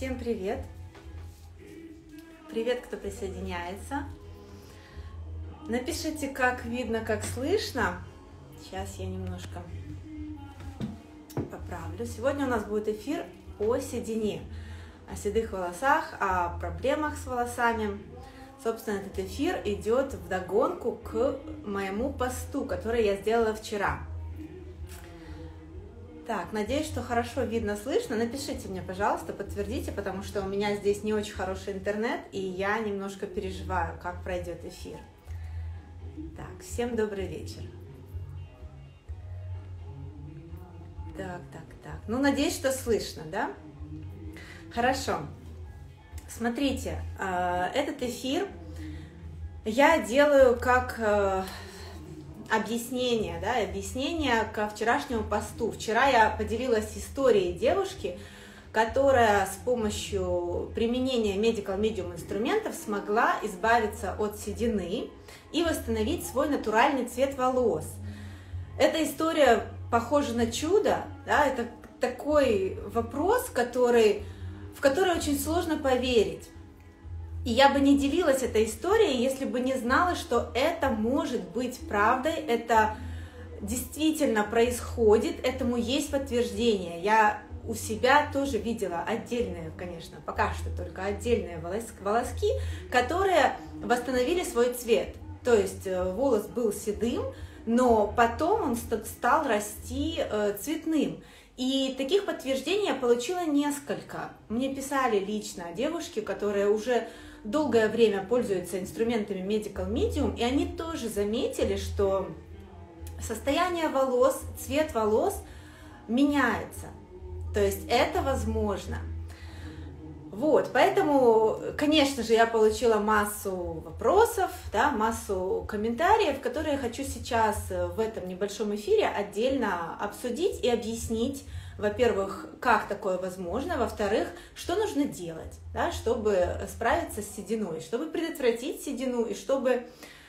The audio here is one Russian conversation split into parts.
Всем привет! Привет, кто присоединяется. Напишите, как видно, как слышно. Сейчас я немножко поправлю. Сегодня у нас будет эфир о седине, о седых волосах, о проблемах с волосами. Собственно, этот эфир идет вдогонку к моему посту, который я сделала вчера. Так, надеюсь, что хорошо видно, слышно. Напишите мне, пожалуйста, подтвердите, потому что у меня здесь не очень хороший интернет, и я немножко переживаю, как пройдет эфир. Так, всем добрый вечер. Так. Ну, надеюсь, что слышно, да? Хорошо. Смотрите, этот эфир я делаю как объяснение ко вчерашнему посту. Вчера я поделилась историей девушки, которая с помощью применения Medical Medium инструментов смогла избавиться от седины и восстановить свой натуральный цвет волос. Эта история похожа на чудо, да? Это такой вопрос, в который очень сложно поверить. И я бы не делилась этой историей, если бы не знала, что это может быть правдой, это действительно происходит, этому есть подтверждение. Я у себя тоже видела отдельные, конечно, пока что только отдельные волоски, которые восстановили свой цвет. То есть волос был седым, но потом он стал расти цветным. И таких подтверждений я получила несколько. Мне писали лично девушки, которые уже долгое время пользуются инструментами Medical Medium, и они тоже заметили, что состояние волос, цвет волос меняется. То есть это возможно. Вот, поэтому, конечно же, я получила массу вопросов, да, массу комментариев, которые я хочу сейчас в этом небольшом эфире отдельно обсудить и объяснить. Во-первых, как такое возможно, во-вторых, что нужно делать, да, чтобы справиться с сединой, чтобы предотвратить седину и чтобы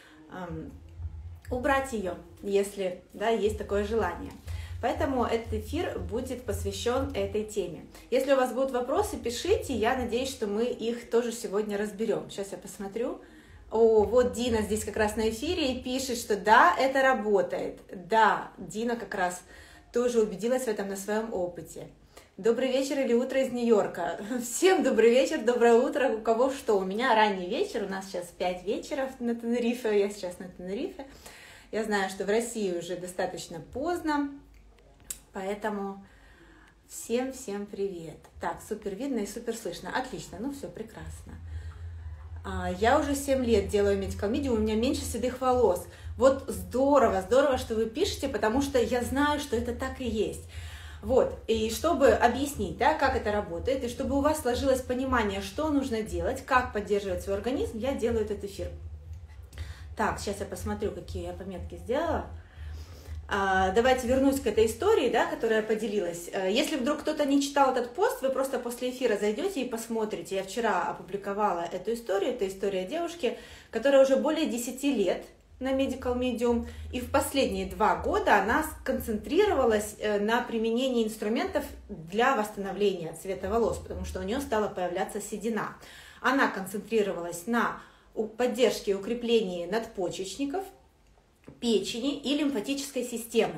убрать ее, если есть такое желание. Поэтому этот эфир будет посвящен этой теме. Если у вас будут вопросы, пишите, я надеюсь, что мы их тоже сегодня разберем. Сейчас я посмотрю. О, вот Дина здесь как раз на эфире и пишет, что да, это работает. Да, Дина как раз тоже убедилась в этом на своем опыте. Добрый вечер или утро из Нью-Йорка. Всем добрый вечер, доброе утро. У кого что? У меня ранний вечер, у нас сейчас 5 вечера на Тенерифе, я сейчас на Тенерифе. Я знаю, что в России уже достаточно поздно, поэтому всем привет. Так, супер видно и супер слышно. Отлично, ну все, прекрасно. Я уже 7 лет делаю Medical Medium, у меня меньше седых волос. Вот здорово, что вы пишете, потому что я знаю, что это так и есть. Вот, и чтобы объяснить, да, как это работает, и чтобы у вас сложилось понимание, что нужно делать, как поддерживать свой организм, я делаю этот эфир. Так, сейчас я посмотрю, какие я пометки сделала. Давайте вернусь к этой истории, да, которая я поделилась. Если вдруг кто-то не читал этот пост, вы просто после эфира зайдете и посмотрите. Я вчера опубликовала эту историю. Это история девушки, которая уже более 10 лет на Medical Medium, и в последние 2 года она сконцентрировалась на применении инструментов для восстановления цвета волос, потому что у нее стала появляться седина. Она концентрировалась на поддержке и укреплении надпочечников, печени и лимфатической системы.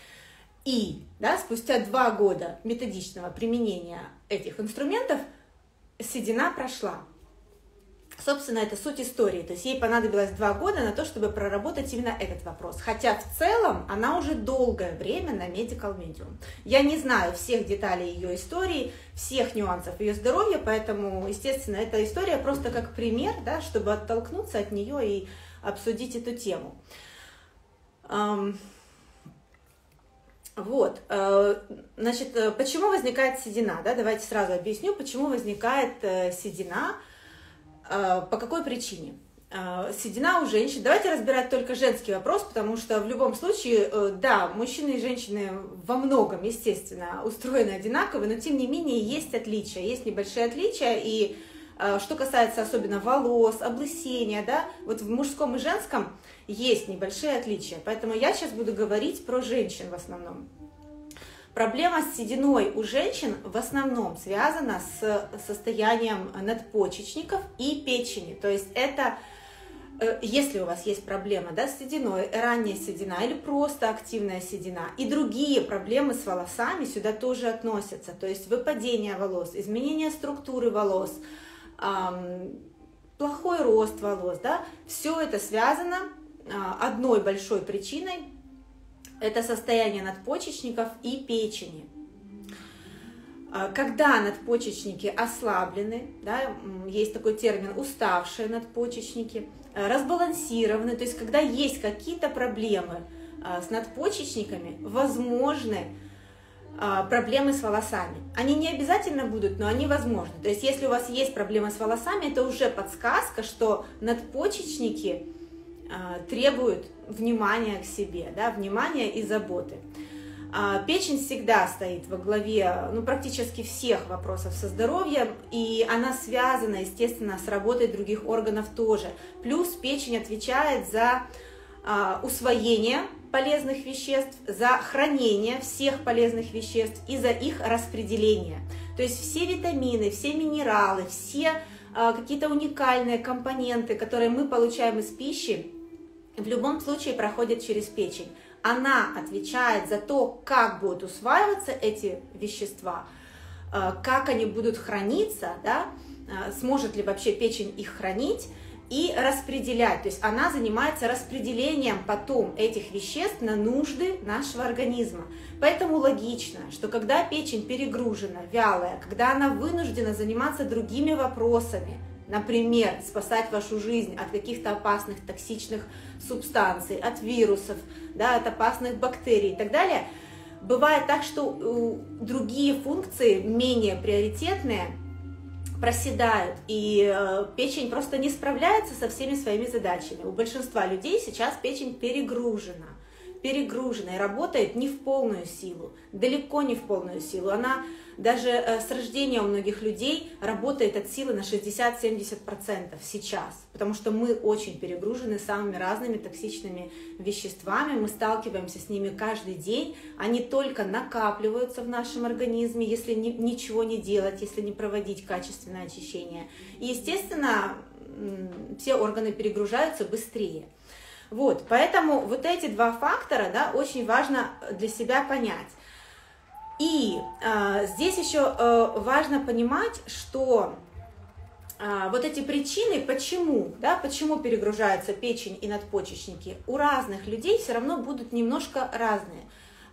И спустя 2 года методичного применения этих инструментов седина прошла. Собственно, это суть истории. То есть ей понадобилось 2 года на то, чтобы проработать именно этот вопрос. Хотя в целом она уже долгое время на Medical Medium. Я не знаю всех деталей ее истории, всех нюансов ее здоровья, поэтому, естественно, эта история просто как пример, да, чтобы оттолкнуться от нее и обсудить эту тему. Вот, значит, почему возникает седина, да, давайте сразу объясню, почему возникает седина, по какой причине. Седина у женщин, давайте разбирать только женский вопрос, потому что в любом случае, да, мужчины и женщины во многом, естественно, устроены одинаково, но тем не менее есть отличия, есть небольшие отличия, и что касается особенно волос, облысения, да, вот в мужском и женском есть небольшие отличия, поэтому я сейчас буду говорить про женщин в основном. Проблема с сединой у женщин в основном связана с состоянием надпочечников и печени. То есть это, если у вас есть проблема, да, с сединой, ранняя седина или просто активная седина, и другие проблемы с волосами сюда тоже относятся. То есть выпадение волос, изменение структуры волос, плохой рост волос, да, все это связано одной большой причиной. Это состояние надпочечников и печени. Когда надпочечники ослаблены, да, есть такой термин уставшие надпочечники, разбалансированы, то есть когда есть какие-то проблемы с надпочечниками, возможны проблемы с волосами. Они не обязательно будут, но они возможны. То есть если у вас есть проблемы с волосами, это уже подсказка, что надпочечники требуют внимания к себе, да, внимания и заботы. Печень всегда стоит во главе, ну, практически всех вопросов со здоровьем, и она связана, естественно, с работой других органов тоже. Плюс печень отвечает за усвоение полезных веществ, за хранение всех полезных веществ и за их распределение. То есть все витамины, все минералы, все какие-то уникальные компоненты, которые мы получаем из пищи, в любом случае проходят через печень. Она отвечает за то, как будут усваиваться эти вещества, как они будут храниться, да, сможет ли вообще печень их хранить и распределять. То есть она занимается распределением потом этих веществ на нужды нашего организма. Поэтому логично, что когда печень перегружена, вялая, когда она вынуждена заниматься другими вопросами, например, спасать вашу жизнь от каких-то опасных токсичных субстанций, от вирусов, да, от опасных бактерий и так далее, бывает так, что другие функции, менее приоритетные, проседают, и печень просто не справляется со всеми своими задачами. У большинства людей сейчас печень перегружена и работает не в полную силу, далеко не в полную силу. Она даже с рождения у многих людей работает от силы на 60-70% сейчас, потому что мы очень перегружены самыми разными токсичными веществами, мы сталкиваемся с ними каждый день, они только накапливаются в нашем организме, если ничего не делать, если не проводить качественное очищение. И, естественно, все органы перегружаются быстрее. Вот, поэтому вот эти два фактора, да, очень важно для себя понять. И здесь еще важно понимать, что вот эти причины, почему перегружаются печень и надпочечники, у разных людей все равно будут немножко разные.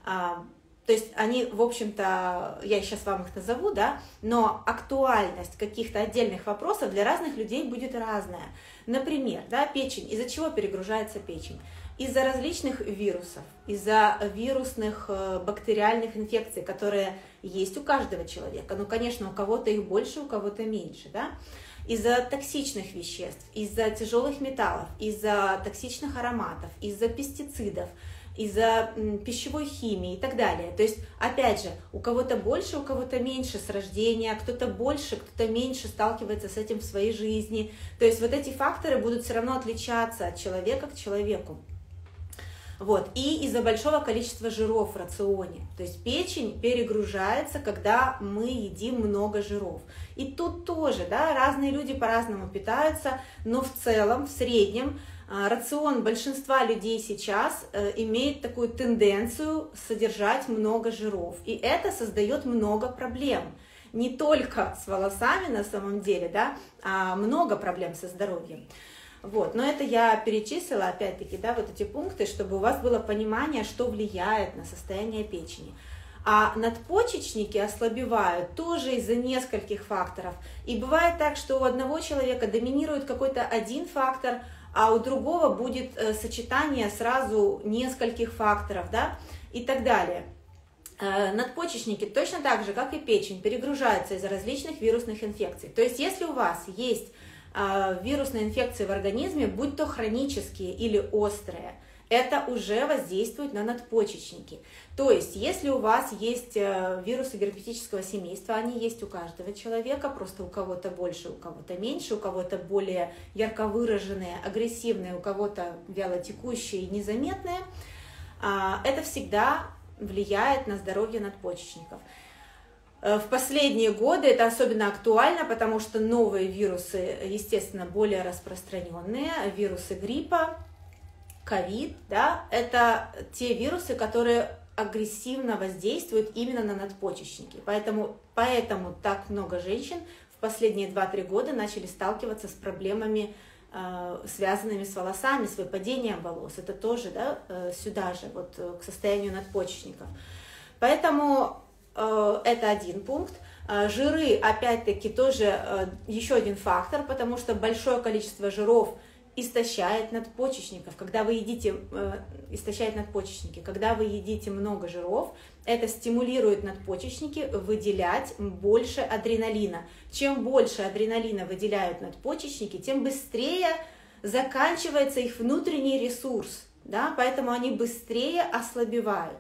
То есть они, в общем-то, я сейчас вам их назову, да, но актуальность каких-то отдельных вопросов для разных людей будет разная. Например, да, печень, из-за чего перегружается печень? Из-за различных вирусов, из-за вирусных бактериальных инфекций, которые есть у каждого человека. Ну, конечно, у кого-то их больше, у кого-то меньше, да? Из-за токсичных веществ, из-за тяжелых металлов, из-за токсичных ароматов, из-за пестицидов, из-за пищевой химии и так далее. То есть, опять же, у кого-то больше, у кого-то меньше с рождения, кто-то больше, кто-то меньше сталкивается с этим в своей жизни. То есть вот эти факторы будут все равно отличаться от человека к человеку. Вот. И из-за большого количества жиров в рационе. То есть печень перегружается, когда мы едим много жиров. И тут тоже, да, разные люди по-разному питаются, но в целом, в среднем, рацион большинства людей сейчас имеет такую тенденцию содержать много жиров. И это создает много проблем. Не только с волосами на самом деле, да, а много проблем со здоровьем. Вот. Но это я перечислила, опять-таки, да, вот эти пункты, чтобы у вас было понимание, что влияет на состояние печени. А надпочечники ослабевают тоже из-за нескольких факторов. И бывает так, что у одного человека доминирует какой-то один фактор, а у другого будет сочетание сразу нескольких факторов, да, и так далее. Надпочечники точно так же, как и печень, перегружаются из-за различных вирусных инфекций. То есть, если у вас есть вирусные инфекции в организме, будь то хронические или острые, это уже воздействует на надпочечники. То есть, если у вас есть вирусы герпетического семейства, они есть у каждого человека, просто у кого-то больше, у кого-то меньше, у кого-то более ярко выраженные, агрессивные, у кого-то вялотекущие и незаметные, это всегда влияет на здоровье надпочечников. В последние годы это особенно актуально, потому что новые вирусы, естественно, более распространенные, вирусы гриппа, ковид, да, это те вирусы, которые агрессивно воздействуют именно на надпочечники. Поэтому так много женщин в последние 2-3 года начали сталкиваться с проблемами, связанными с волосами, с выпадением волос. Это тоже, да, сюда же, вот к состоянию надпочечников. Поэтому это один пункт. Жиры, опять-таки, тоже еще один фактор, потому что большое количество жиров истощает надпочечников. Когда вы едите, истощает надпочечники. Когда вы едите много жиров, это стимулирует надпочечники выделять больше адреналина. Чем больше адреналина выделяют надпочечники, тем быстрее заканчивается их внутренний ресурс, да? Поэтому они быстрее ослабевают.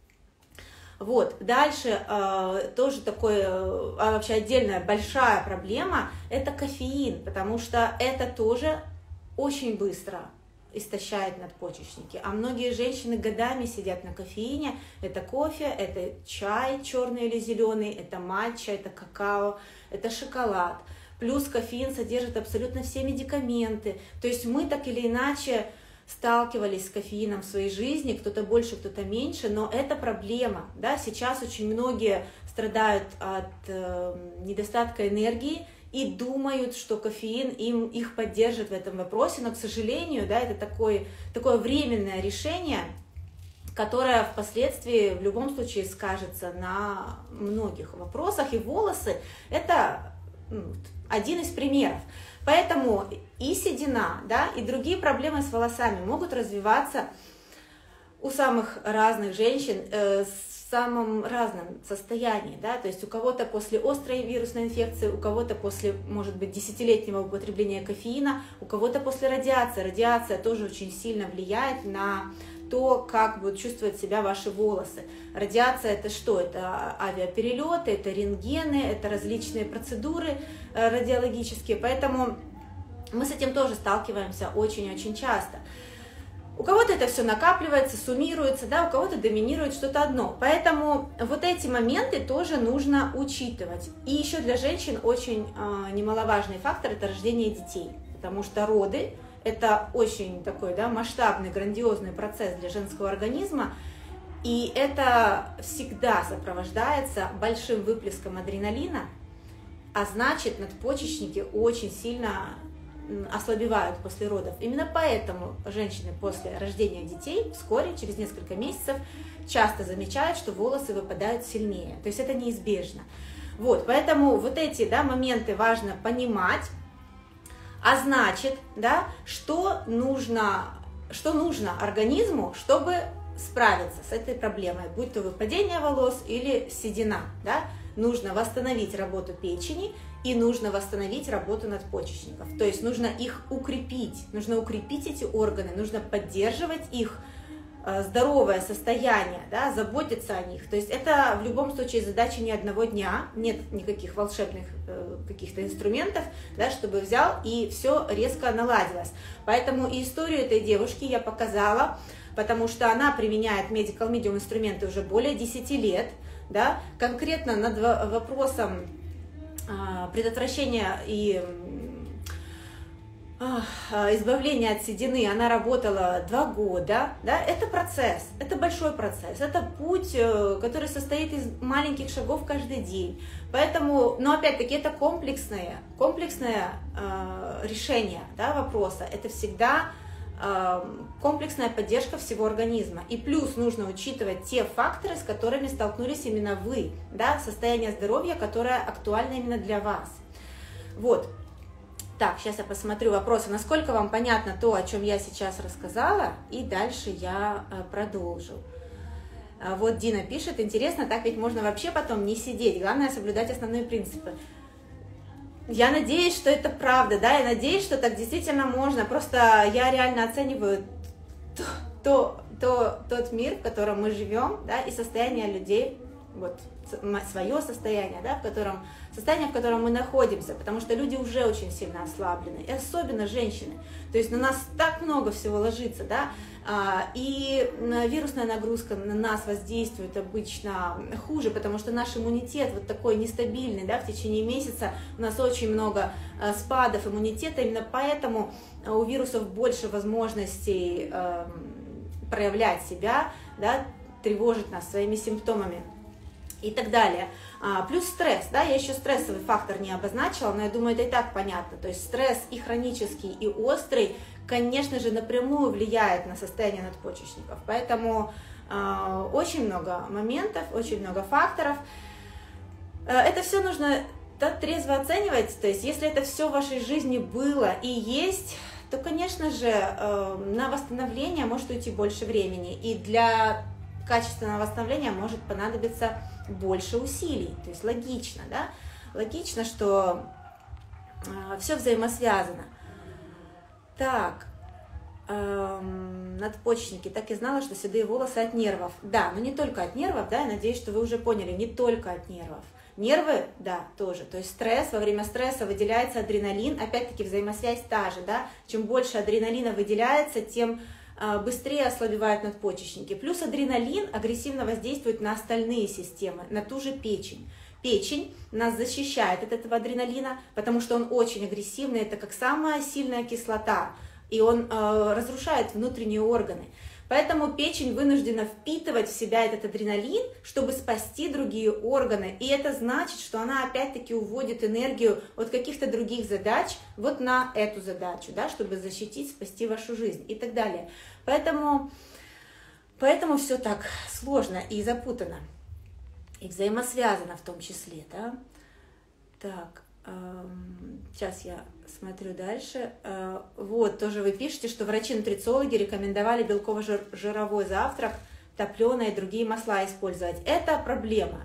Вот. Дальше тоже вообще отдельная большая проблема – это кофеин, потому что это тоже очень быстро истощает надпочечники. А многие женщины годами сидят на кофеине. Это кофе, это чай черный или зеленый, это матча, это какао, это шоколад. Плюс кофеин содержит абсолютно все медикаменты. То есть мы так или иначе сталкивались с кофеином в своей жизни, кто-то больше, кто-то меньше, но это проблема. Да? Сейчас очень многие страдают от недостатка энергии и думают, что кофеин их поддержит в этом вопросе, но, к сожалению, да, это такое временное решение, которое впоследствии в любом случае скажется на многих вопросах, и волосы – это один из примеров. Поэтому и седина, да, и другие проблемы с волосами могут развиваться у самых разных женщин в самом разном состоянии, да, то есть у кого-то после острой вирусной инфекции, у кого-то после, может быть, десятилетнего употребления кофеина, у кого-то после радиации. Радиация тоже очень сильно влияет на то, как будут чувствовать себя ваши волосы. Радиация – это что? Это авиаперелеты, это рентгены, это различные процедуры радиологические, поэтому мы с этим тоже сталкиваемся очень-очень часто. У кого-то это все накапливается, суммируется, да, у кого-то доминирует что-то одно. Поэтому вот эти моменты тоже нужно учитывать. И еще для женщин очень немаловажный фактор – это рождение детей, потому что роды – это очень такой, да, масштабный, грандиозный процесс для женского организма, и это всегда сопровождается большим выплеском адреналина, а значит, надпочечники очень сильно ослабевают после родов. Именно поэтому женщины после рождения детей вскоре, через несколько месяцев, часто замечают, что волосы выпадают сильнее. То есть это неизбежно. Вот, поэтому вот эти, да, моменты важно понимать, а значит, да, что нужно организму, чтобы справиться с этой проблемой, будь то выпадение волос или седина, да, нужно восстановить работу печени и нужно восстановить работу надпочечников. То есть нужно их укрепить, нужно укрепить эти органы, нужно поддерживать их здоровое состояние, да, заботиться о них. То есть это в любом случае задача не одного дня, нет никаких волшебных каких-то инструментов, да, чтобы взял и все резко наладилось. Поэтому и историю этой девушки я показала, потому что она применяет Medical Medium инструменты уже более 10 лет, да, конкретно над вопросом предотвращения и избавления от седины она работала 2 года, да, это процесс, это большой процесс, это путь, который состоит из маленьких шагов каждый день, поэтому, но опять-таки это комплексное решение, да, вопроса, это всегда комплексная поддержка всего организма. И плюс нужно учитывать те факторы, с которыми столкнулись именно вы, да, состояние здоровья, которое актуально именно для вас. Вот. Так, сейчас я посмотрю вопросы. Насколько вам понятно то, о чем я сейчас рассказала, и дальше я продолжу. Вот Дина пишет, интересно, так ведь можно вообще потом не сидеть, главное соблюдать основные принципы. Я надеюсь, что это правда, да, я надеюсь, что так действительно можно, просто я реально оцениваю тот мир, в котором мы живем, да, и состояние людей вот свое состояние, да, состояние, в котором мы находимся, потому что люди уже очень сильно ослаблены, и особенно женщины. То есть на нас так много всего ложится, да, и вирусная нагрузка на нас воздействует обычно хуже, потому что наш иммунитет вот такой нестабильный, да, в течение месяца у нас очень много спадов иммунитета, именно поэтому у вирусов больше возможностей проявлять себя, да, тревожить нас своими симптомами и так далее. Плюс стресс, да, я еще стрессовый фактор не обозначила, но я думаю, это и так понятно. То есть стресс и хронический, и острый, конечно же, напрямую влияет на состояние надпочечников. Поэтому очень много моментов, очень много факторов. Это все нужно трезво оценивать. То есть если это все в вашей жизни было и есть, то, конечно же, на восстановление может уйти больше времени. И для качественного восстановления может понадобиться больше усилий. То есть логично, да? Логично, что все взаимосвязано. Так, надпочечники. Так и знала, что седые волосы от нервов. Да, но не только от нервов, да, я надеюсь, что вы уже поняли, не только от нервов. Нервы, да, тоже. То есть стресс, во время стресса выделяется адреналин, опять-таки взаимосвязь та же, да. Чем больше адреналина выделяется, тем быстрее ослабевают надпочечники. Плюс адреналин агрессивно воздействует на остальные системы, на ту же печень. Печень нас защищает от этого адреналина, потому что он очень агрессивный, это как самая сильная кислота, и он разрушает внутренние органы. Поэтому печень вынуждена впитывать в себя этот адреналин, чтобы спасти другие органы. И это значит, что она опять-таки уводит энергию от каких-то других задач вот на эту задачу, да, чтобы защитить, спасти вашу жизнь и так далее. Поэтому все так сложно и запутано, и взаимосвязано в том числе. Да? Так, сейчас я смотрю дальше. Вот, тоже вы пишете, что врачи-нутрициологи рекомендовали белково-жировой завтрак, топленые и другие масла использовать. Это проблема.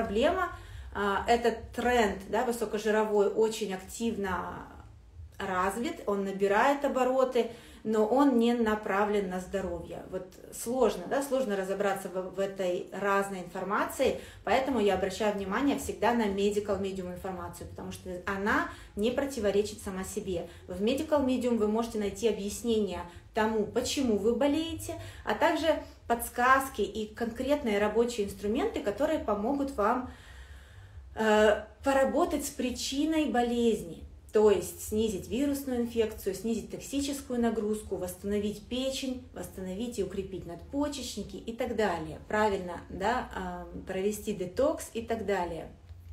Этот тренд, да, высокожировой очень активно развит, он набирает обороты, но он не направлен на здоровье. Вот сложно, да, сложно разобраться в этой разной информации, поэтому я обращаю внимание всегда на medical medium информацию, потому что она не противоречит сама себе. В medical medium вы можете найти объяснение тому, почему вы болеете, а также подсказки и конкретные рабочие инструменты, которые помогут вам поработать с причиной болезни. То есть снизить вирусную инфекцию, снизить токсическую нагрузку, восстановить печень, восстановить и укрепить надпочечники и так далее. Правильно, да, провести детокс и так далее.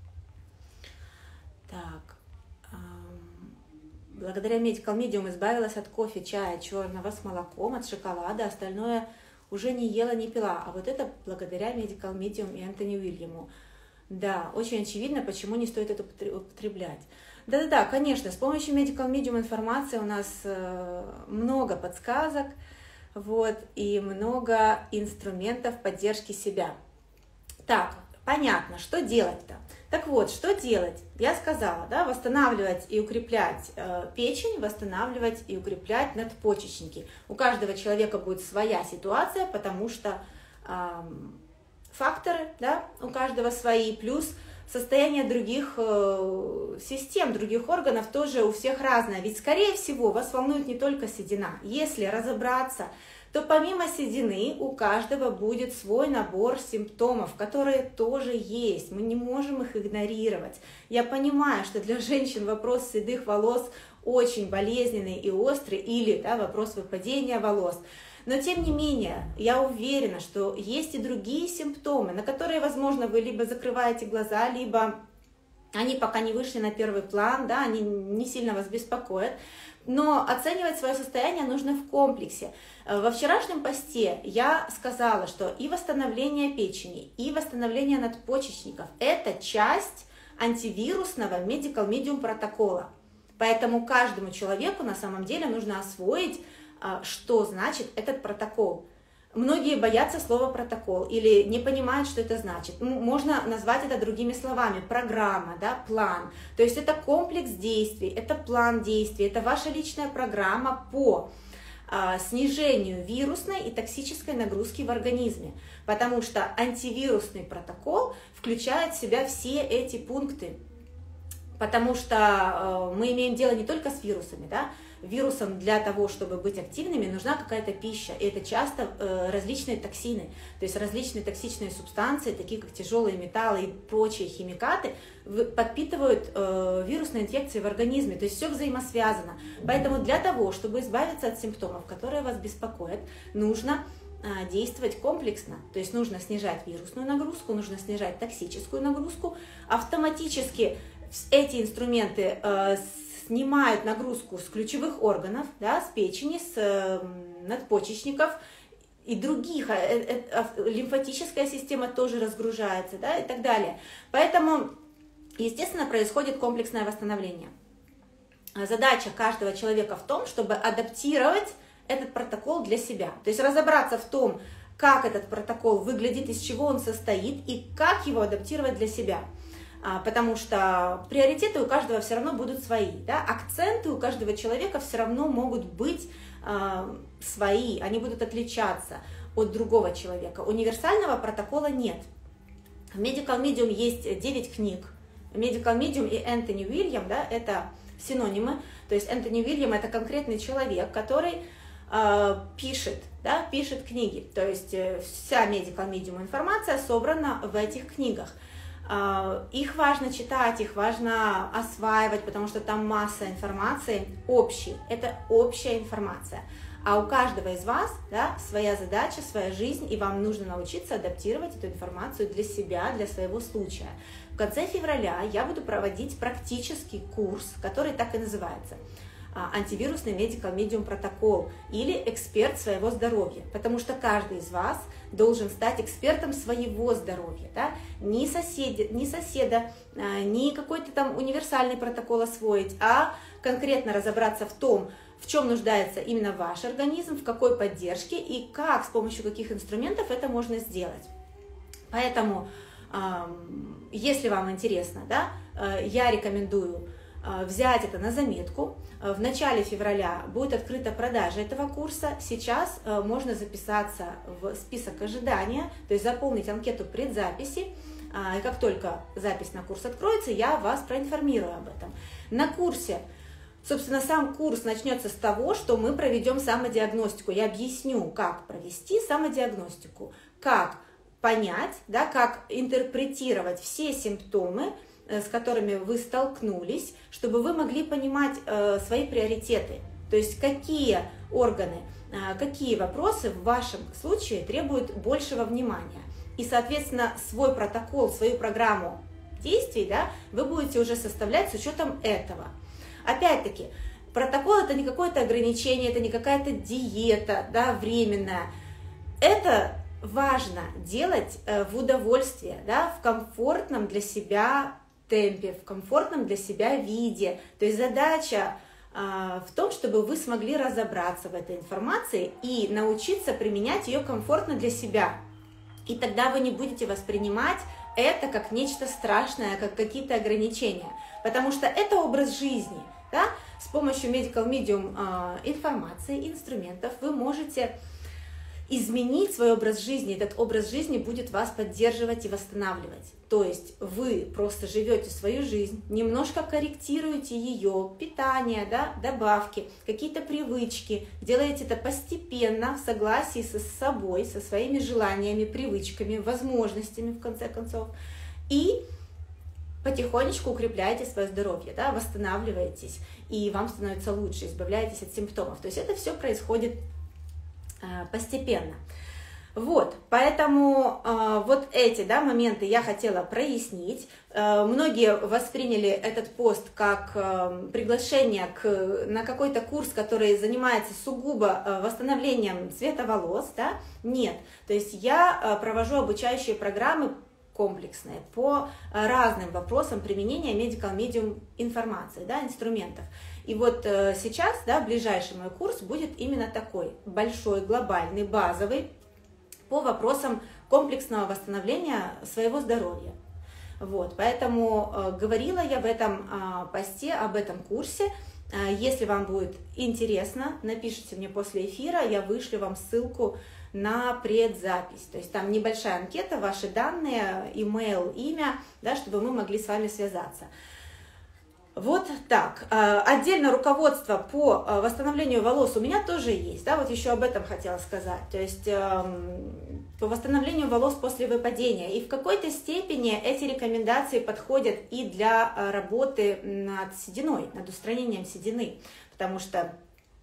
Так, благодаря Medical Medium избавилась от кофе, чая, черного с молоком, от шоколада, остальное уже не ела, не пила. А вот это благодаря Medical Medium и Энтони Уильяму. Да, очень очевидно, почему не стоит это употреблять. Да-да-да, конечно, с помощью Medical Medium информации у нас много подсказок, вот, и много инструментов поддержки себя. Так, понятно, что делать-то? Так вот, что делать? Я сказала, да, восстанавливать и укреплять печень, восстанавливать и укреплять надпочечники. У каждого человека будет своя ситуация, потому что факторы, да, у каждого свои, плюс состояние других систем, других органов тоже у всех разное. Ведь, скорее всего, вас волнует не только седина. Если разобраться, то помимо седины у каждого будет свой набор симптомов, которые тоже есть. Мы не можем их игнорировать. Я понимаю, что для женщин вопрос седых волос очень болезненный и острый, или, да, вопрос выпадения волос. Но, тем не менее, я уверена, что есть и другие симптомы, на которые, возможно, вы либо закрываете глаза, либо они пока не вышли на первый план, да, они не сильно вас беспокоят. Но оценивать свое состояние нужно в комплексе. Во вчерашнем посте я сказала, что и восстановление печени, и восстановление надпочечников – это часть антивирусного Medical Medium протокола. Поэтому каждому человеку на самом деле нужно освоить, что значит этот протокол. Многие боятся слова протокол или не понимают, что это значит. Можно назвать это другими словами. Программа, да, план. То есть это комплекс действий, это план действий, это ваша личная программа по снижению вирусной и токсической нагрузки в организме, потому что антивирусный протокол включает в себя все эти пункты, потому что мы имеем дело не только с вирусами, да? Вирусам для того, чтобы быть активными, нужна какая-то пища, и это часто различные токсины, то есть различные токсичные субстанции, такие как тяжелые металлы и прочие химикаты, подпитывают вирусные инфекции в организме, то есть все взаимосвязано. Поэтому для того, чтобы избавиться от симптомов, которые вас беспокоят, нужно действовать комплексно, то есть нужно снижать вирусную нагрузку, нужно снижать токсическую нагрузку, автоматически эти инструменты снимают нагрузку с ключевых органов, да, с печени, с надпочечников и других, лимфатическая система тоже разгружается, да, и так далее. Поэтому, естественно, происходит комплексное восстановление. Задача каждого человека в том, чтобы адаптировать этот протокол для себя, то есть разобраться в том, как этот протокол выглядит, из чего он состоит и как его адаптировать для себя. Потому что приоритеты у каждого все равно будут свои, да? Акценты у каждого человека все равно могут быть свои, они будут отличаться от другого человека. Универсального протокола нет. В Medical Medium есть 9 книг. Medical Medium и Энтони Уильям, да, это синонимы. То есть Энтони Уильям — это конкретный человек, который пишет книги. То есть вся Medical Medium информация собрана в этих книгах. Их важно читать, их важно осваивать, потому что там масса информации общей. Это общая информация. А у каждого из вас, да, своя задача, своя жизнь, и вам нужно научиться адаптировать эту информацию для себя, для своего случая. В конце февраля я буду проводить практический курс, который так и называется – антивирусный Medical Medium протокол или эксперт своего здоровья, потому что каждый из вас должен стать экспертом своего здоровья, да? Не соседа, не какой-то там универсальный протокол освоить, а конкретно разобраться в том, в чем нуждается именно ваш организм, в какой поддержке и как, с помощью каких инструментов это можно сделать. Поэтому, если вам интересно, да, я рекомендую взять это на заметку. В начале февраля будет открыта продажа этого курса. Сейчас можно записаться в список ожидания, то есть заполнить анкету предзаписи. И как только запись на курс откроется, я вас проинформирую об этом. На курсе, собственно, сам курс начнется с того, что мы проведем самодиагностику. Я объясню, как провести самодиагностику, как понять, да, как интерпретировать все симптомы, с которыми вы столкнулись, чтобы вы могли понимать свои приоритеты, то есть какие органы, какие вопросы в вашем случае требуют большего внимания. И, соответственно, свой протокол, свою программу действий, да, вы будете уже составлять с учетом этого. Опять-таки, протокол — это не какое-то ограничение, это не какая-то диета, да, временная. Это важно делать в удовольствие, да, в комфортном для себя темпе, в комфортном для себя виде. То есть задача в том, чтобы вы смогли разобраться в этой информации и научиться применять ее комфортно для себя. И тогда вы не будете воспринимать это как нечто страшное, как какие-то ограничения, потому что это образ жизни. Да? С помощью Medical Medium информации, инструментов вы можете изменить свой образ жизни. Этот образ жизни будет вас поддерживать и восстанавливать. То есть вы просто живете свою жизнь, немножко корректируете ее, питание, да, добавки, какие-то привычки, делаете это постепенно, в согласии со собой, со своими желаниями, привычками, возможностями, в конце концов, и потихонечку укрепляете свое здоровье, да, восстанавливаетесь, и вам становится лучше, избавляетесь от симптомов. То есть это все происходит постепенно. Вот, поэтому вот эти, да, моменты я хотела прояснить. Многие восприняли этот пост как приглашение на какой-то курс, который занимается сугубо восстановлением цвета волос, да? Нет, то есть я провожу обучающие программы комплексные по разным вопросам применения Medical Medium информации, да, инструментов. И вот сейчас, да, ближайший мой курс будет именно такой, большой, глобальный, базовый, по вопросам комплексного восстановления своего здоровья. Вот, поэтому говорила я в этом посте об этом курсе, Если вам будет интересно, напишите мне после эфира, я вышлю вам ссылку на предзапись. То есть там небольшая анкета, ваши данные, email, имя, да, чтобы мы могли с вами связаться. Вот так. Отдельно руководство по восстановлению волос у меня тоже есть. Да, вот еще об этом хотела сказать. То есть по восстановлению волос после выпадения. И в какой-то степени эти рекомендации подходят и для работы над сединой, над устранением седины. Потому что,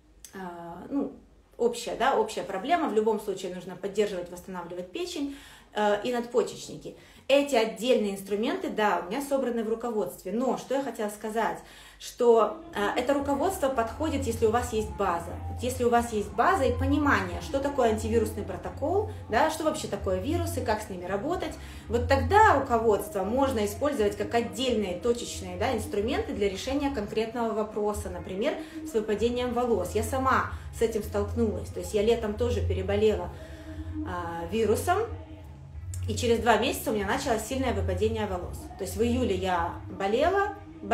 ну, общая проблема. В любом случае нужно поддерживать, восстанавливать печень и надпочечники. Эти отдельные инструменты, да, у меня собраны в руководстве. Но что я хотела сказать, что это руководство подходит, если у вас есть база. Если у вас есть база и понимание, что такое антивирусный протокол, да, что вообще такое вирусы, как с ними работать, вот тогда руководство можно использовать как отдельные точечные, да, инструменты для решения конкретного вопроса, например, с выпадением волос. Я сама с этим столкнулась, то есть я летом тоже переболела вирусом, и через 2 месяца у меня началось сильное выпадение волос. То есть в июле я болела,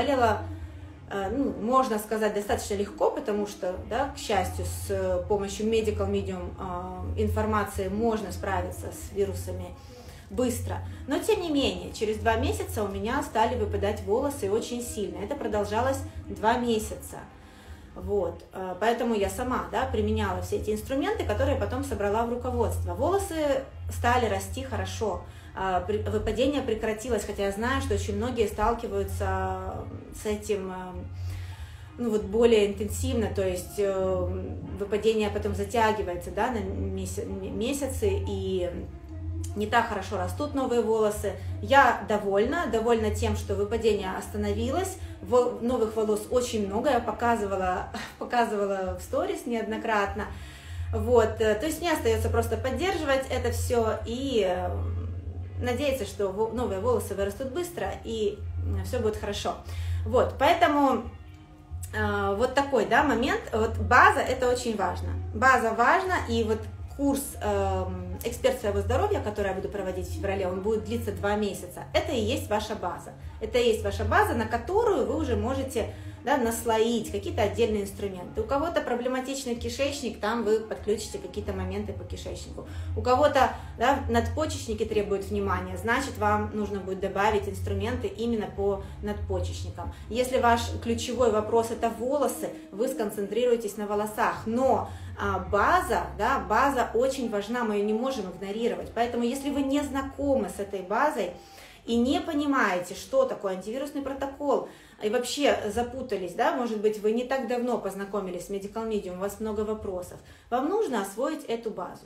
ну, можно сказать, достаточно легко, потому что, да, к счастью, с помощью Medical Medium информации можно справиться с вирусами быстро. Но тем не менее, через 2 месяца у меня стали выпадать волосы очень сильно. Это продолжалось 2 месяца. Вот, поэтому я сама, да, применяла все эти инструменты, которые потом собрала в руководство. Волосы стали расти хорошо, выпадение прекратилось, хотя я знаю, что очень многие сталкиваются с этим, ну, вот более интенсивно, то есть выпадение потом затягивается, да, на месяцы, и не так хорошо растут новые волосы. Я довольна тем, что выпадение остановилось, новых волос очень много, я показывала в сторис неоднократно. Вот, то есть мне остается просто поддерживать это все и надеяться, что новые волосы вырастут быстро и все будет хорошо. Вот, поэтому вот такой, да, момент. Вот база — это очень важно. База важна, и вот курс «Эксперт своего здоровья», который я буду проводить в феврале, он будет длиться 2 месяца. Это и есть ваша база. Это и есть ваша база, на которую вы уже можете, да, наслоить какие-то отдельные инструменты. У кого-то проблематичный кишечник, там вы подключите какие-то моменты по кишечнику. У кого-то, да, надпочечники требуют внимания, значит, вам нужно будет добавить инструменты именно по надпочечникам. Если ваш ключевой вопрос — это волосы, вы сконцентрируетесь на волосах, но база, да, база очень важна, мы ее не можем игнорировать. Поэтому, если вы не знакомы с этой базой и не понимаете, что такое антивирусный протокол, и вообще запутались, да, может быть, вы не так давно познакомились с Medical Medium, у вас много вопросов, вам нужно освоить эту базу.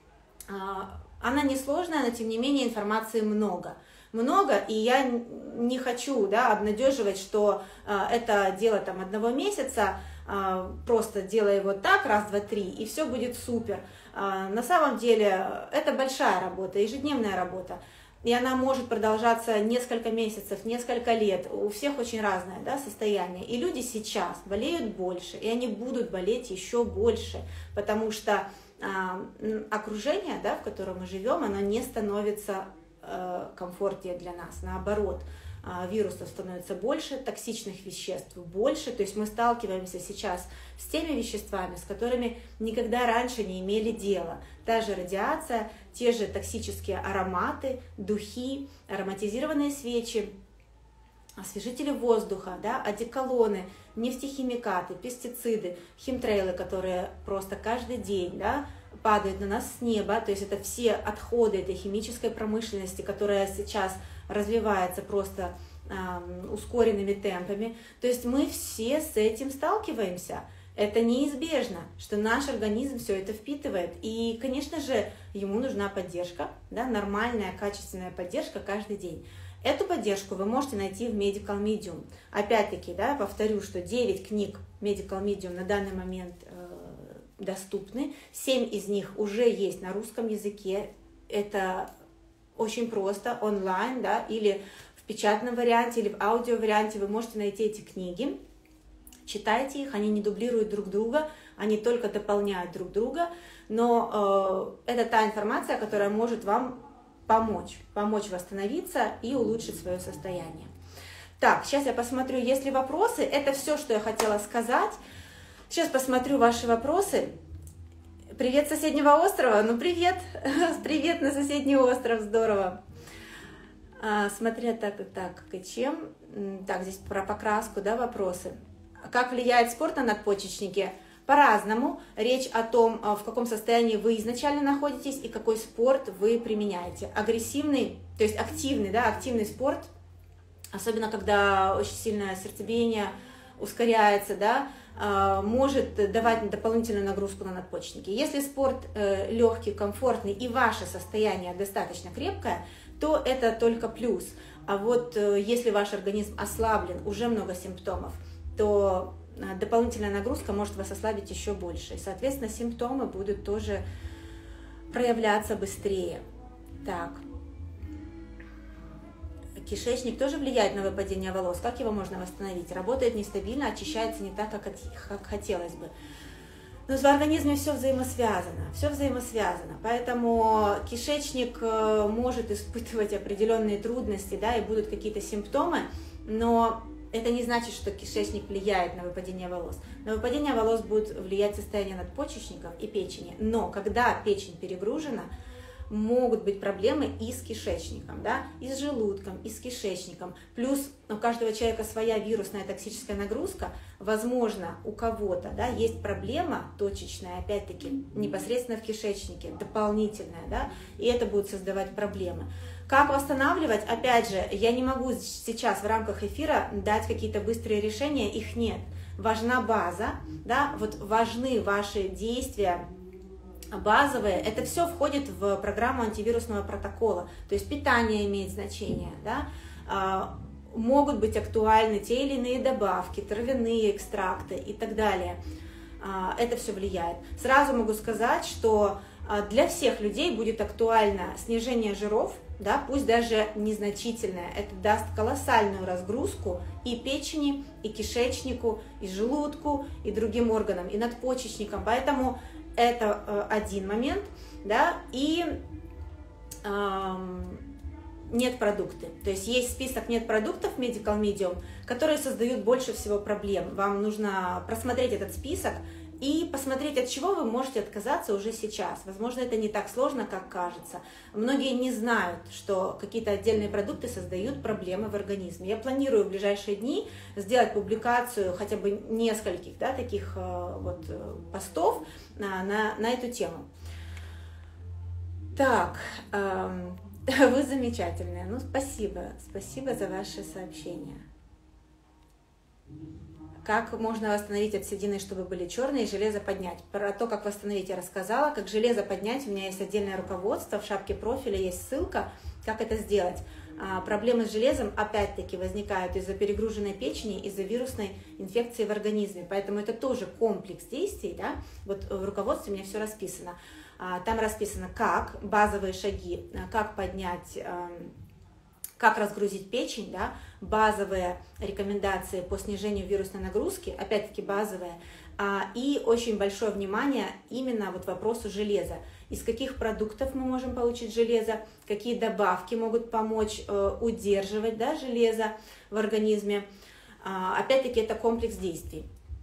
Она несложная, но тем не менее информации много, и я не хочу, да, обнадеживать, что это дело там 1 месяца, просто делай вот так, 1, 2, 3, и все будет супер. На самом деле это большая работа, ежедневная работа, и она может продолжаться несколько месяцев, несколько лет. У всех очень разное, да, состояние. И люди сейчас болеют больше, и они будут болеть еще больше, потому что окружение, да, в котором мы живем, оно не становится комфортнее для нас, наоборот. Вирусов становится больше, токсичных веществ больше, то есть мы сталкиваемся сейчас с теми веществами, с которыми никогда раньше не имели дела. Та же радиация, те же токсические ароматы, духи, ароматизированные свечи, освежители воздуха, да, одеколоны, нефтехимикаты, пестициды, химтрейлы, которые просто каждый день, да, падают на нас с неба, то есть это все отходы этой химической промышленности, которая сейчас развивается просто ускоренными темпами. То есть мы все с этим сталкиваемся. Это неизбежно, что наш организм все это впитывает. И, конечно же, ему нужна поддержка, да, нормальная, качественная поддержка каждый день. Эту поддержку вы можете найти в Medical Medium. Опять-таки, да, повторю, что 9 книг Medical Medium на данный момент доступны. 7 из них уже есть на русском языке. Это очень просто, онлайн, да, или в печатном варианте, или в аудио-варианте вы можете найти эти книги. Читайте их, они не дублируют друг друга, они только дополняют друг друга, но это та информация, которая может вам помочь восстановиться и улучшить свое состояние. Так, сейчас я посмотрю, есть ли вопросы. Это все, что я хотела сказать. Сейчас посмотрю ваши вопросы. Привет с соседнего острова. Ну, привет. Привет на соседний остров. Здорово. Смотря так, и чем. Так, здесь про покраску, да, вопросы. Как влияет спорт на надпочечники? По-разному. Речь о том, в каком состоянии вы изначально находитесь и какой спорт вы применяете. Агрессивный, то есть активный, да, активный спорт, особенно когда очень сильное сердцебиение ускоряется, да, может давать дополнительную нагрузку на надпочечники. Если спорт легкий, комфортный и ваше состояние достаточно крепкое, то это только плюс. А вот если ваш организм ослаблен, уже много симптомов, то дополнительная нагрузка может вас ослабить еще больше. И, соответственно, симптомы будут тоже проявляться быстрее. Так. Кишечник тоже влияет на выпадение волос. Как его можно восстановить? Работает нестабильно, очищается не так, как хотелось бы. Но в организме все взаимосвязано. Все взаимосвязано. Поэтому кишечник может испытывать определенные трудности, да, и будут какие-то симптомы, но это не значит, что кишечник влияет на выпадение волос. На выпадение волос будет влиять состояние надпочечников и печени. Но когда печень перегружена, могут быть проблемы и с кишечником, да, и с желудком, и с кишечником. Плюс у каждого человека своя вирусная токсическая нагрузка. Возможно, у кого-то, да, есть проблема точечная, опять-таки, непосредственно в кишечнике, дополнительная, да, и это будет создавать проблемы. Как восстанавливать? Опять же, я не могу сейчас в рамках эфира дать какие-то быстрые решения, их нет. Важна база, да, вот важны ваши действия базовые, это все входит в программу антивирусного протокола, то есть питание имеет значение, да, могут быть актуальны те или иные добавки, травяные экстракты и так далее, это все влияет. Сразу могу сказать, что для всех людей будет актуально снижение жиров, да, пусть даже незначительное, это даст колоссальную разгрузку и печени, и кишечнику, и желудку, и другим органам, и надпочечникам, поэтому это один момент, да, и нет продукты. То есть есть список нет продуктов Medical Medium, которые создают больше всего проблем. Вам нужно просмотреть этот список и посмотреть, от чего вы можете отказаться уже сейчас. Возможно, это не так сложно, как кажется. Многие не знают, что какие-то отдельные продукты создают проблемы в организме. Я планирую в ближайшие дни сделать публикацию хотя бы нескольких, да, таких вот постов на эту тему. Так, вы замечательные. Ну, спасибо. Спасибо за ваши сообщения. Как можно восстановить обсидины, чтобы были черные, и железо поднять? Про то, как восстановить, я рассказала. Как железо поднять, у меня есть отдельное руководство, в шапке профиля есть ссылка, как это сделать. Проблемы с железом, опять-таки, возникают из-за перегруженной печени, из-за вирусной инфекции в организме. Поэтому это тоже комплекс действий, да? Вот в руководстве у меня все расписано. Там расписано, как, базовые шаги, как поднять, как разгрузить печень, да, базовые рекомендации по снижению вирусной нагрузки, опять-таки базовые, и очень большое внимание именно вот вопросу железа. Из каких продуктов мы можем получить железо, какие добавки могут помочь удерживать, да, железо в организме. Опять-таки это комплекс действий.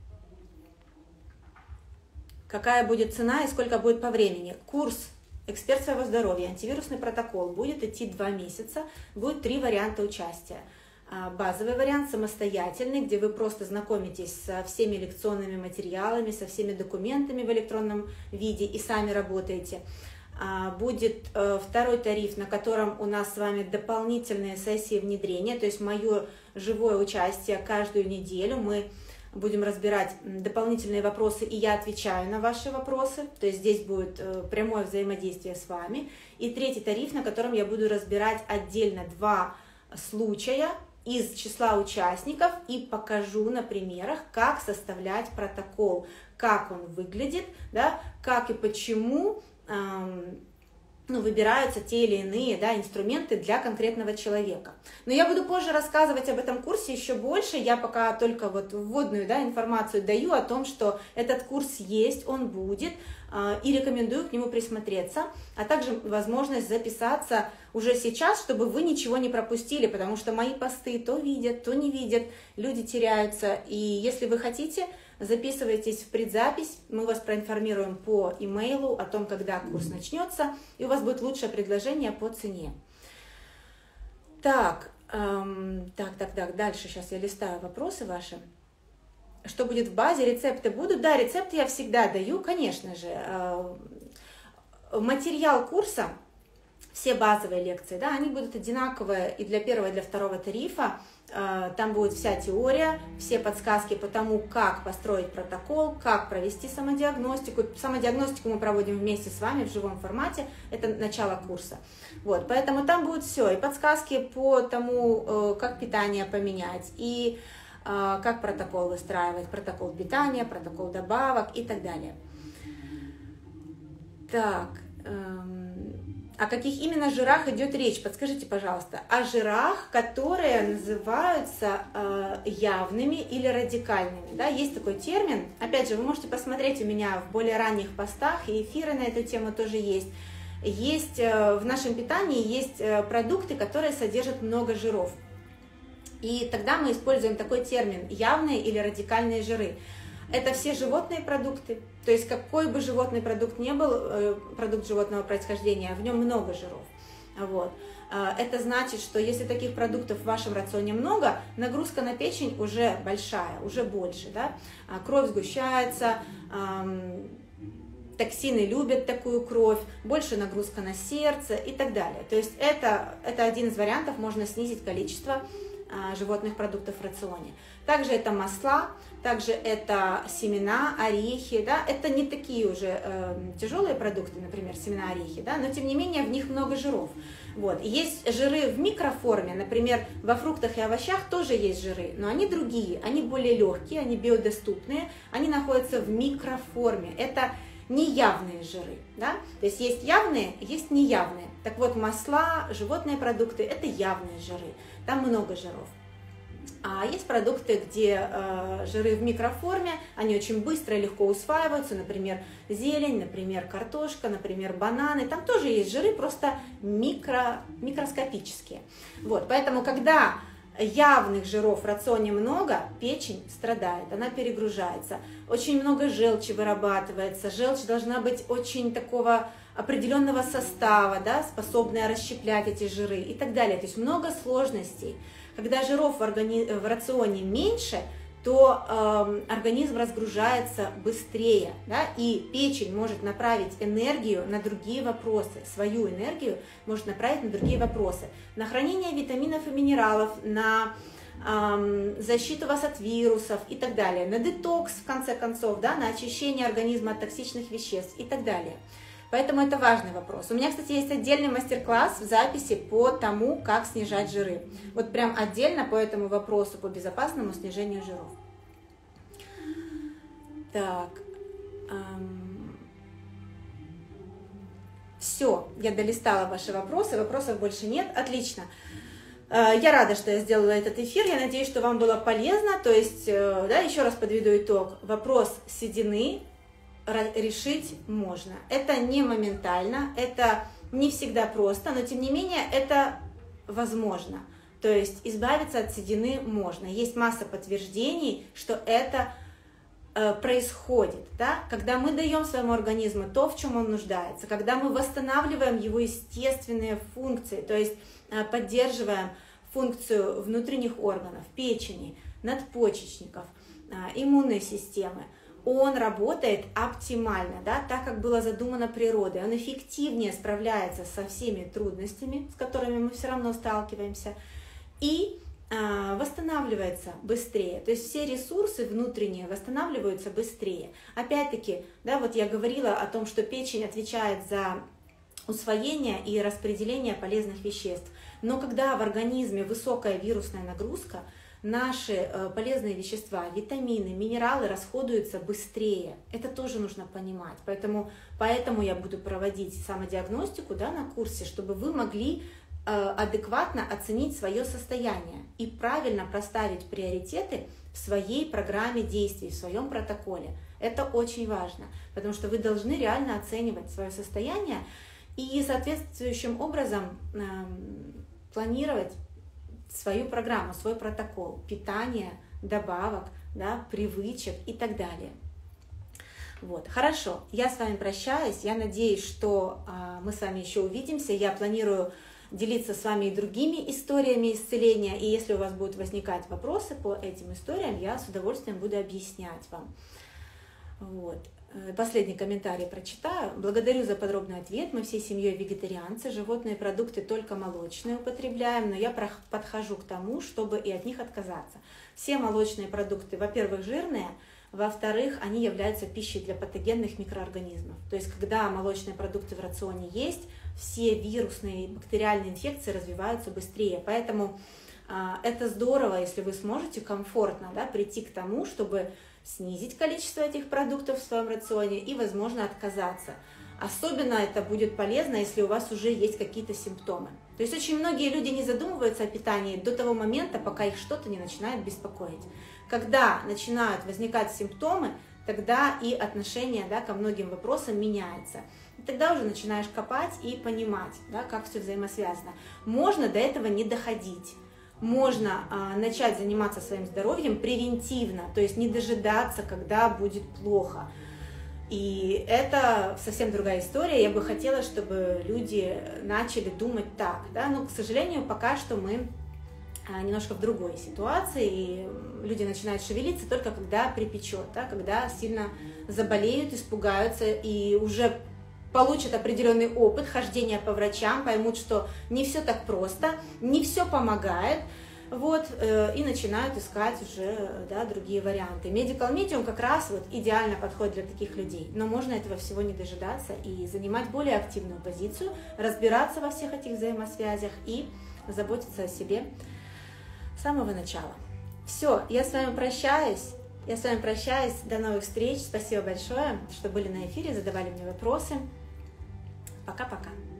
Какая будет цена и сколько будет по времени? Курс «Эксперт своего здоровья», антивирусный протокол будет идти 2 месяца, будет 3 варианта участия. Базовый вариант самостоятельный, где вы просто знакомитесь со всеми лекционными материалами, со всеми документами в электронном виде и сами работаете. Будет второй тариф, на котором у нас с вами дополнительные сессии внедрения, то есть мое живое участие каждую неделю. Мы будем разбирать дополнительные вопросы, и я отвечаю на ваши вопросы. То есть здесь будет прямое взаимодействие с вами. И третий тариф, на котором я буду разбирать отдельно 2 случая из числа участников и покажу на примерах, как составлять протокол, как он выглядит, да, как и почему выбираются те или иные, да, инструменты для конкретного человека. Но я буду позже рассказывать об этом курсе еще больше. Я пока только вот вводную, да, информацию даю о том, что этот курс есть, он будет, и рекомендую к нему присмотреться, а также возможность записаться уже сейчас, чтобы вы ничего не пропустили, потому что мои посты то видят, то не видят, люди теряются. И если вы хотите, записывайтесь в предзапись, мы вас проинформируем по имейлу о том, когда курс начнется, и у вас будет лучшее предложение по цене. Так, дальше сейчас я листаю вопросы ваши. Что будет в базе? Рецепты будут? Да, рецепты я всегда даю, конечно же. Материал курса, все базовые лекции, да, они будут одинаковые и для первого, и для второго тарифа. Там будет вся теория, все подсказки по тому, как построить протокол, как провести самодиагностику. Самодиагностику мы проводим вместе с вами в живом формате, это начало курса. Вот, поэтому там будет все, и подсказки по тому, как питание поменять, и как протокол выстраивать, протокол питания, протокол добавок и так далее. Так, о каких именно жирах идет речь? Подскажите, пожалуйста. О жирах, которые называются явными или радикальными. Да? Есть такой термин. Опять же, вы можете посмотреть у меня в более ранних постах, и эфиры на эту тему тоже есть. Есть в нашем питании есть продукты, которые содержат много жиров. И тогда мы используем такой термин явные или радикальные жиры. Это все животные продукты, то есть какой бы животный продукт ни был, продукт животного происхождения, в нем много жиров. Вот. Это значит, что если таких продуктов в вашем рационе много, нагрузка на печень уже большая, уже больше. Да? Кровь сгущается, токсины любят такую кровь, больше нагрузка на сердце и так далее. То есть это один из вариантов, можно снизить количество животных продуктов в рационе. Также это масла, также это семена, орехи, да, это не такие уже тяжелые продукты, например, семена, орехи, да, но тем не менее в них много жиров. Вот. Есть жиры в микроформе, например, во фруктах и овощах тоже есть жиры, но они другие, они более легкие, они биодоступные, они находятся в микроформе. Это неявные жиры, да, то есть явные, есть неявные. Так вот, масла, животные продукты – это явные жиры, там много жиров. А есть продукты, где жиры в микроформе, они очень быстро и легко усваиваются, например, зелень, например, картошка, например, бананы. Там тоже есть жиры, просто микроскопические. Вот, поэтому, когда явных жиров в рационе много, печень страдает, она перегружается. Очень много желчи вырабатывается. Желчь должна быть очень такого определенного состава, да, способная расщеплять эти жиры и так далее. То есть много сложностей. Когда жиров в рационе меньше, то организм разгружается быстрее, да, и печень может направить энергию на другие вопросы, свою энергию может направить на другие вопросы, на хранение витаминов и минералов, на защиту вас от вирусов и так далее, на детокс, в конце концов, да, на очищение организма от токсичных веществ и так далее. Поэтому это важный вопрос. У меня, кстати, есть отдельный мастер-класс в записи по тому, как снижать жиры. Вот прям отдельно по этому вопросу, по безопасному снижению жиров. Так. Все, я долистала ваши вопросы, вопросов больше нет. Отлично. Я рада, что я сделала этот эфир. Я надеюсь, что вам было полезно. То есть, да, еще раз подведу итог. Вопрос седины решить можно. Это не моментально, это не всегда просто, но тем не менее это возможно. То есть избавиться от седины можно. Есть масса подтверждений, что это происходит, да? Когда мы даем своему организму то, в чем он нуждается, когда мы восстанавливаем его естественные функции, то есть поддерживаем функцию внутренних органов, печени, надпочечников, иммунной системы, он работает оптимально, да, так, как было задумано природой. Он эффективнее справляется со всеми трудностями, с которыми мы все равно сталкиваемся, и восстанавливается быстрее. То есть все ресурсы внутренние восстанавливаются быстрее. Опять-таки, да, вот я говорила о том, что печень отвечает за усвоения и распределения полезных веществ. Но когда в организме высокая вирусная нагрузка, наши полезные вещества, витамины, минералы расходуются быстрее. Это тоже нужно понимать. Поэтому я буду проводить самодиагностику, да, на курсе, чтобы вы могли адекватно оценить свое состояние и правильно проставить приоритеты в своей программе действий, в своем протоколе. Это очень важно, потому что вы должны реально оценивать свое состояние и соответствующим образом планировать свою программу, свой протокол питания, добавок, да, привычек и так далее. Вот. Хорошо, я с вами прощаюсь, я надеюсь, что мы с вами еще увидимся, я планирую делиться с вами и другими историями исцеления, и если у вас будут возникать вопросы по этим историям, я с удовольствием буду объяснять вам. Вот. Последний комментарий прочитаю. Благодарю за подробный ответ. Мы всей семьей вегетарианцы, животные продукты только молочные употребляем, но я подхожу к тому, чтобы и от них отказаться. Все молочные продукты, во-первых, жирные, во-вторых, они являются пищей для патогенных микроорганизмов. То есть, когда молочные продукты в рационе есть, все вирусные и бактериальные инфекции развиваются быстрее. Поэтому это здорово, если вы сможете комфортно, да, прийти к тому, чтобы снизить количество этих продуктов в своем рационе и, возможно, отказаться. Особенно это будет полезно, если у вас уже есть какие-то симптомы. То есть очень многие люди не задумываются о питании до того момента, пока их что-то не начинает беспокоить. Когда начинают возникать симптомы, тогда и отношение, да, ко многим вопросам меняется. И тогда уже начинаешь копать и понимать, да, как все взаимосвязано. Можно до этого не доходить. Можно начать заниматься своим здоровьем превентивно, то есть не дожидаться, когда будет плохо. И это совсем другая история. Я бы хотела, чтобы люди начали думать так, да? Но, к сожалению, пока что мы немножко в другой ситуации, и люди начинают шевелиться только когда припечет, да? Когда сильно заболеют, испугаются и уже получат определенный опыт хождения по врачам, поймут, что не все так просто, не все помогает, вот, и начинают искать уже, да, другие варианты. Medical Medium как раз вот идеально подходит для таких людей, но можно этого всего не дожидаться и занимать более активную позицию, разбираться во всех этих взаимосвязях и заботиться о себе с самого начала. Все, я с вами прощаюсь. До новых встреч. Спасибо большое, что были на эфире, задавали мне вопросы. Пока-пока.